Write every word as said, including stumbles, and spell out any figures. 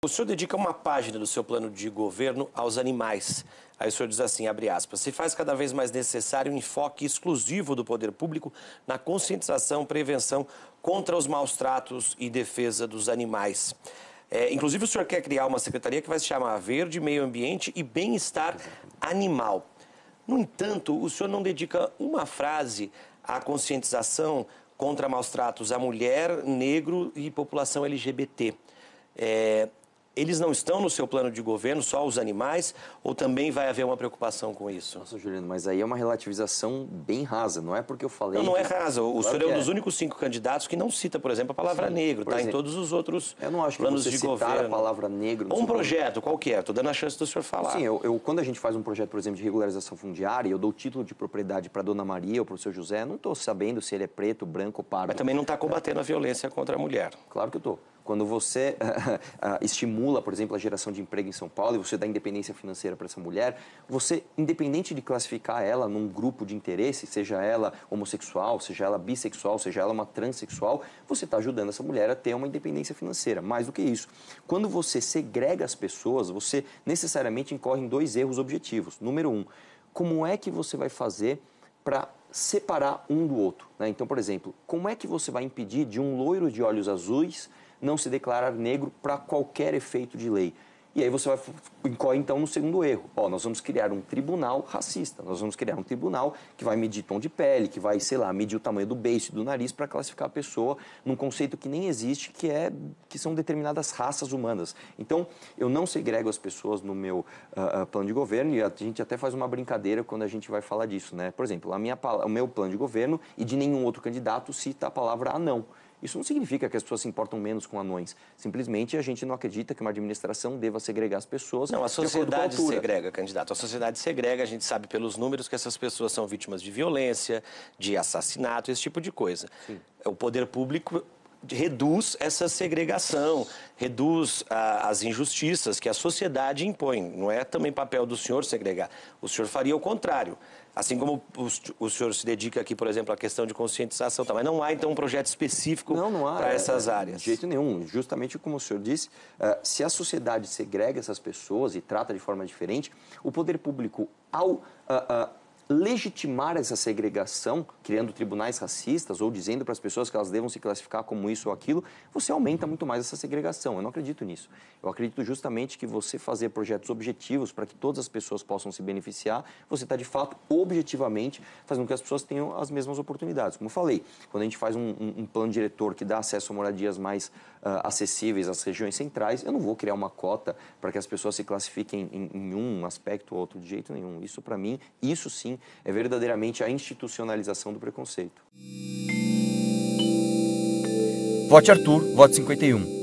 O senhor dedica uma página do seu plano de governo aos animais. Aí o senhor diz assim, abre aspas, se faz cada vez mais necessário um enfoque exclusivo do poder público na conscientização, prevenção contra os maus tratos e defesa dos animais. É, inclusive o senhor quer criar uma secretaria que vai se chamar Verde, Meio Ambiente e Bem-Estar Animal. No entanto, o senhor não dedica uma frase à conscientização contra maus tratos à mulher, negro e população L G B T. É, eles não estão no seu plano de governo, só os animais, ou também vai haver uma preocupação com isso? Nossa, Juliano, mas aí é uma relativização bem rasa, não é porque eu falei... Não, não é que... rasa. O claro senhor é um é. dos únicos cinco candidatos que não cita, por exemplo, a palavra Sim, negro, está em exemplo, todos os outros eu não acho que planos você de citar governo. a palavra negro... Ou um projeto qualquer, estou dando a chance do senhor falar. Sim, eu, eu, quando a gente faz um projeto, por exemplo, de regularização fundiária, eu dou o título de propriedade para a dona Maria ou para o seu José, eu não estou sabendo se ele é preto, branco ou pardo. Mas também não está combatendo a violência contra a mulher. Claro que eu estou. Quando você estimula, por exemplo, a geração de emprego em São Paulo e você dá independência financeira para essa mulher, você, independente de classificar ela num grupo de interesse, seja ela homossexual, seja ela bissexual, seja ela uma transexual, você está ajudando essa mulher a ter uma independência financeira. Mais do que isso, quando você segrega as pessoas, você necessariamente incorre em dois erros objetivos. Número um, como é que você vai fazer para separar um do outro? Né? Então, por exemplo, como é que você vai impedir de um loiro de olhos azuis não se declarar negro para qualquer efeito de lei? E aí você vai incorre então no segundo erro. Ó, nós vamos criar um tribunal racista, nós vamos criar um tribunal que vai medir tom de pele, que vai, sei lá, medir o tamanho do beiço e do nariz para classificar a pessoa num conceito que nem existe, que, é, que são determinadas raças humanas. Então, eu não segrego as pessoas no meu uh, uh, plano de governo, e a gente até faz uma brincadeira quando a gente vai falar disso, né? Por exemplo, a minha, o meu plano de governo e de nenhum outro candidato cita a palavra anão. Isso não significa que as pessoas se importam menos com anões. Simplesmente a gente não acredita que uma administração deva segregar as pessoas. Não, a sociedade segrega, candidato. A sociedade segrega, a gente sabe pelos números que essas pessoas são vítimas de violência, de assassinato, esse tipo de coisa. Sim. O poder público reduz essa segregação, reduz ah, as injustiças que a sociedade impõe. Não é também papel do senhor segregar. O senhor faria o contrário. Assim como o, o senhor se dedica aqui, por exemplo, à questão de conscientização, tá? Mas não há, então, um projeto específico para essas é, áreas? De jeito nenhum. Justamente como o senhor disse, uh, se a sociedade segrega essas pessoas e trata de forma diferente, o poder público, ao uh, uh, legitimar essa segregação, criando tribunais racistas ou dizendo para as pessoas que elas devam se classificar como isso ou aquilo, você aumenta muito mais essa segregação. Eu não acredito nisso. Eu acredito justamente que você fazer projetos objetivos para que todas as pessoas possam se beneficiar, você está, de fato, objetivamente fazendo com que as pessoas tenham as mesmas oportunidades. Como eu falei, quando a gente faz um, um, um plano diretor que dá acesso a moradias mais uh, acessíveis às regiões centrais, eu não vou criar uma cota para que as pessoas se classifiquem em, em um aspecto ou outro, de jeito nenhum. Isso, para mim, isso sim, é verdadeiramente a institucionalização do preconceito. Vote Arthur, voto cinquenta e um.